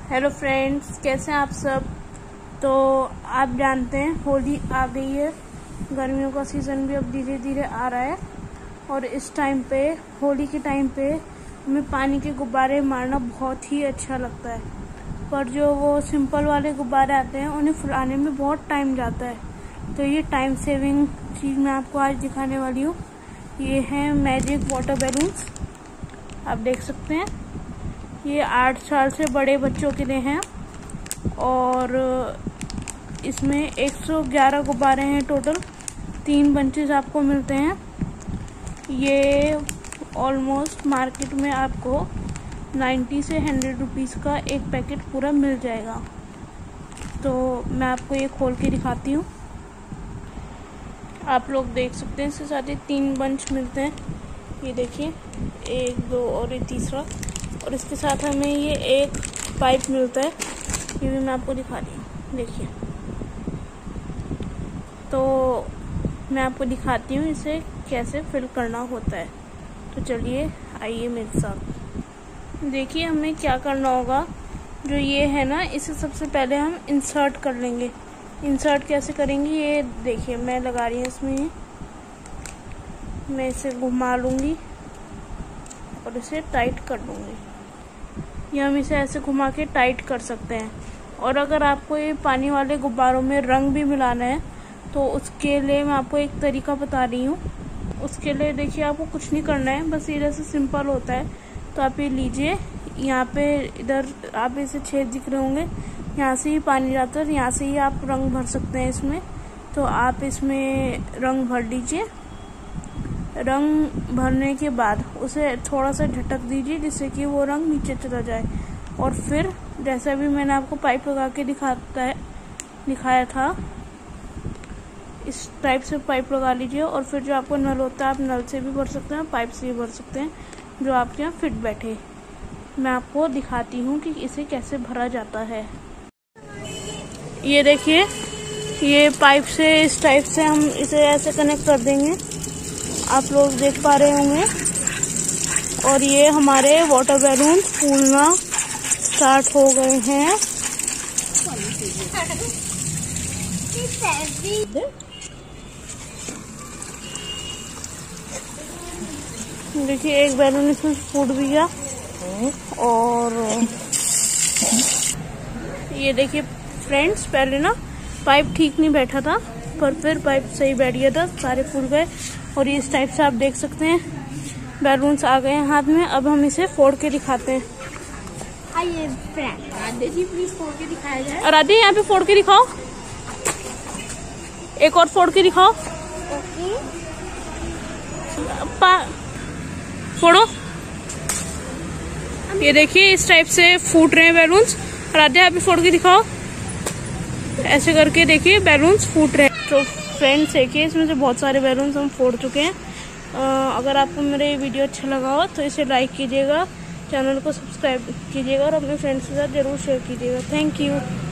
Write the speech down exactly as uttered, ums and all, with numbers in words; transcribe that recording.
Hello friends, कैसे हैं आप सब। तो आप जानते हैं होली आ गई है, गर्मियों का सीज़न भी अब धीरे धीरे आ रहा है और इस टाइम पे होली के टाइम पे हमें पानी के गुब्बारे मारना बहुत ही अच्छा लगता है। पर जो वो सिंपल वाले गुब्बारे आते हैं उन्हें फुलाने में बहुत टाइम जाता है। तो ये टाइम सेविंग चीज़ मैं आपको आज दिखाने वाली हूँ। ये है मैजिक वाटर बैलून्स, आप देख सकते हैं। ये आठ साल से बड़े बच्चों के लिए हैं और इसमें एक सौ ग्यारह गुब्बारे हैं टोटल। तीन बंचेस आपको मिलते हैं। ये ऑलमोस्ट मार्केट में आपको नब्बे से हंड्रेड रुपीज़ का एक पैकेट पूरा मिल जाएगा। तो मैं आपको ये खोल के दिखाती हूँ, आप लोग देख सकते हैं। इसके साथ ही तीन बंच मिलते हैं, ये देखिए, एक दो और ये तीसरा। और इसके साथ हमें ये एक पाइप मिलता है, ये भी मैं आपको दिखा रही हूँ, देखिए। तो मैं आपको दिखाती हूँ इसे कैसे फिल करना होता है। तो चलिए आइए मेरे साथ। देखिए हमें क्या करना होगा। जो ये है ना, इसे सबसे पहले हम इंसर्ट कर लेंगे। इंसर्ट कैसे करेंगे ये देखिए, मैं लगा रही हूँ इसमें। मैं इसे घुमा लूँगी और इसे टाइट कर लूँगी। ये हम इसे ऐसे घुमा के टाइट कर सकते हैं। और अगर आपको ये पानी वाले गुब्बारों में रंग भी मिलाना है तो उसके लिए मैं आपको एक तरीका बता रही हूँ। उसके लिए देखिए, आपको कुछ नहीं करना है, बस ये जैसे सिंपल होता है। तो आप ये लीजिए, यहाँ पे इधर आप इसे छेद दिख रहे होंगे, यहाँ से ही पानी जाता है, यहाँ से ही आप रंग भर सकते हैं इसमें। तो आप इसमें रंग भर लीजिए। रंग भरने के बाद उसे थोड़ा सा झटक दीजिए जिससे कि वो रंग नीचे चला जाए। और फिर जैसा भी मैंने आपको पाइप लगा के दिखाता है दिखाया था, इस टाइप से पाइप लगा लीजिए। और फिर जो आपको नल होता है, आप नल से भी भर सकते हैं, पाइप से भी भर सकते हैं, जो आपके यहाँ फिट बैठे। मैं आपको दिखाती हूँ कि इसे कैसे भरा जाता है। ये देखिए, ये पाइप से इस टाइप से हम इसे ऐसे कनेक्ट कर देंगे, आप लोग देख पा रहे होंगे। और ये हमारे वाटर बैलून फूलना स्टार्ट हो गए हैं। देखिए, एक बैलून इसमें फूट भी गया। और ये देखिए फ्रेंड्स, पहले ना पाइप ठीक नहीं बैठा था, पर फिर पाइप सही बैठ गया था, सारे फूल गए। और ये इस टाइप से आप देख सकते हैं बैलून्स आ गए हैं हाथ में। अब हम इसे फोड़ के दिखाते हैं। आइए फ्रेंड, राधे जी प्लीज फोड़ के दिखाया जाए। राधे, यहाँ पे फोड़ के दिखाओ, एक और फोड़ के दिखाओ। ओके, फोड़ो। ये देखिए, इस टाइप से फूट रहे हैं बैलून्स। राधे, यहाँ पे फोड़ के दिखाओ। ऐसे करके देखिए बैलून्स फूट रहे हैं। तो फ्रेंड्स देखिए, इसमें से बहुत सारे बैलून्स हम फोड़ चुके हैं। आ, अगर आपको मेरा ये वीडियो अच्छा लगा हो तो इसे लाइक कीजिएगा, चैनल को सब्सक्राइब कीजिएगा और अपने फ्रेंड्स के साथ जरूर शेयर कीजिएगा। Thank you.